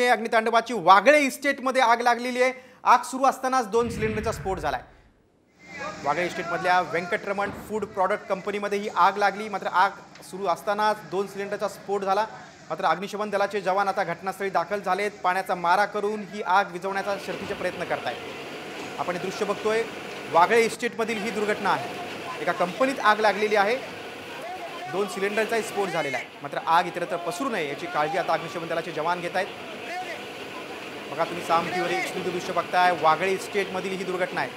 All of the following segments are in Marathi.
घटने अग्नितांडवाची वागळे इस्टेटमध्ये आग लागलेली आहे। आग सुरू असतानाच 2 सिलेंडरचा स्फोट झालाय। वागळे इस्टेटमधल्या व्यंकटरमण फूड प्रॉडक्ट कंपनीमध्ये ही आग लागली। मात्र आग सुरू असतानाच 2 सिलेंडरचा स्फोट झाला। मात्र अग्निशमन दलाचे जवान आता घटनास्थळी दाखल झालेत। पाण्याचा मारा करून ही आग विझवण्याचा शर्थीचे प्रयत्न करतायत। आपण हे दृश्य बघतोय, वागळे इस्टेटमधील ही दुर्घटना आहे। एका कंपनीत आग लागलेली आहे। 2 सिलेंडरचा स्फोट झालेला आहे। मात्र आग इतरत्र पसरू नये याची काळजी आता अग्निशमन दलाचे जवान घेत आहेत। बघा तुम्ही साम टीव्हीवर एक्सक्लुझिव्ह दृश्य बघताय, वागळे इस्टेटमधील ही दुर्घटना आहे।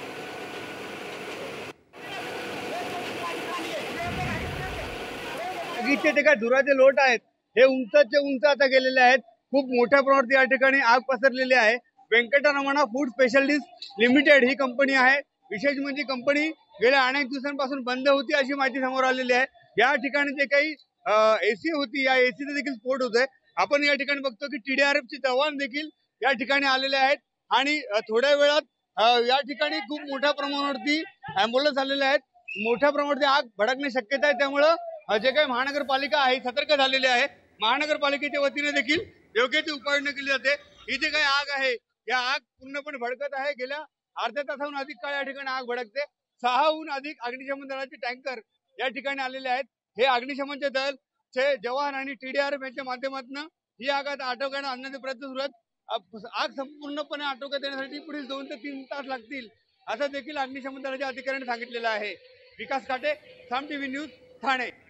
आगीचे जे धुराचे लोट आहेत हे उंचचे उंच आता गेलेले आहेत। खूप मोठ्या प्रमाणात या ठिकाणी आग पसरलेली आहे। व्यंकटरमण फूड स्पेशलिस्ट लिमिटेड ही कंपनी आहे। विशेष म्हणजे कंपनी गेल्या अनेक दिवसांपासून बंद होती अशी माहिती समोर आलेली आहे। या ठिकाणी जे काही एसी होती, या एसीचा देखील स्फोट होतोय। आपण या ठिकाणी बघतो की TDRF चे जवान देखील या ठिकाणी आलेले आहेत आणि थोड्या वेळात या ठिकाणी खूप मोठ्या प्रमाणावरती ॲम्ब्युलन्स आलेले आहेत। मोठ्या प्रमाणात आग भडकण्याची शक्यता आहे, त्यामुळे जे काही महानगरपालिका आहे सतर्क झालेली आहे। महानगरपालिकेच्या वतीने देखील योग्य ती उपाययोजना केली जाते। ही जी काही आग आहे या आग पूर्णपणे भडकत आहे। गेल्या अर्ध्या तासाहून अधिक काळ या ठिकाणी आग भडकते। 6हून अधिक अग्निशमन दलाचे टँकर या ठिकाणी आलेले आहेत। हे अग्निशमनचे दलचे जवान आणि TDRF यांच्या माध्यमातून ही आग आटोक्यात आणण्याचे प्रयत्न सुरू आहेत। आग संपूर्णपणे आटोक्यात येण्यासाठी पुढील 2 ते 3 तास लागतील असं देखील अग्निशमन दलाच्या अधिकाऱ्यांनी सांगितलेलं आहे। विकास काटे, साम टीव्ही न्यूज, ठाणे।